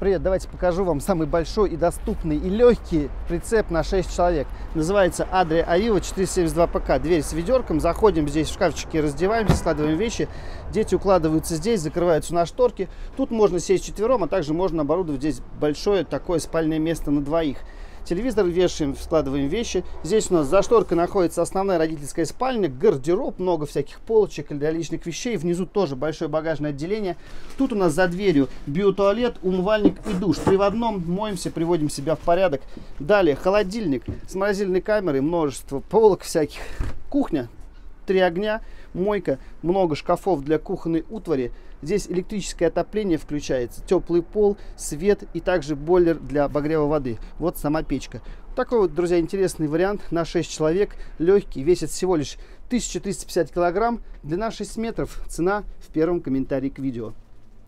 Привет, давайте покажу вам самый большой и доступный и легкий прицеп на 6 человек. Называется Adria Aviva 472 ПК. Дверь с ведерком, заходим здесь в шкафчики, раздеваемся, складываем вещи. Дети укладываются здесь, закрываются на шторки. Тут можно сесть четвером, а также можно оборудовать здесь большое такое спальное место на двоих. Телевизор вешаем, складываем вещи. Здесь у нас за шторкой находится основная родительская спальня, гардероб, много всяких полочек для личных вещей. Внизу тоже большое багажное отделение. Тут у нас за дверью биотуалет, умывальник и душ. Три в одном, моемся, приводим себя в порядок. Далее холодильник с морозильной камерой, множество полок всяких. Кухня, 3 огня, мойка, много шкафов для кухонной утвари. Здесь электрическое отопление включается, теплый пол, свет и также бойлер для обогрева воды. Вот сама печка. Такой вот, друзья, интересный вариант на 6 человек, легкий, весит всего лишь 1350 килограмм, длина 6 метров, цена в первом комментарии к видео.